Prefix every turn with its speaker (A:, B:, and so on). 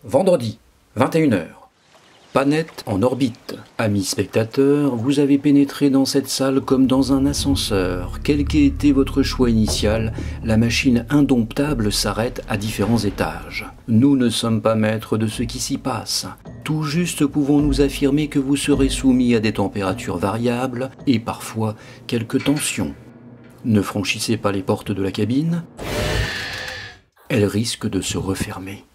A: Vendredi, 21 heures. Planète en orbite. Amis spectateurs, vous avez pénétré dans cette salle comme dans un ascenseur. Quel qu'ait été votre choix initial, la machine indomptable s'arrête à différents étages. Nous ne sommes pas maîtres de ce qui s'y passe. Tout juste pouvons-nous affirmer que vous serez soumis à des températures variables et parfois quelques tensions. Ne franchissez pas les portes de la cabine, elles risquent de se refermer.